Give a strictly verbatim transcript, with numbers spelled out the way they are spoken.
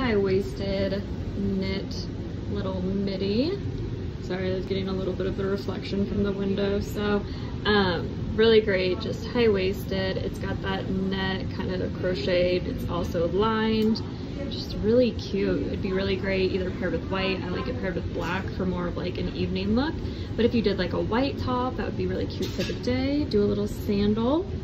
high-waisted knit little midi. Sorry, I was getting a little bit of the reflection from the window. So um, really great, just high-waisted. It's got that net kind of crocheted. It's also lined. Just really cute. It'd be really great either paired with white. I like it paired with black for more of like an evening look. But if you did like a white top, that would be really cute for the day. Do a little sandal.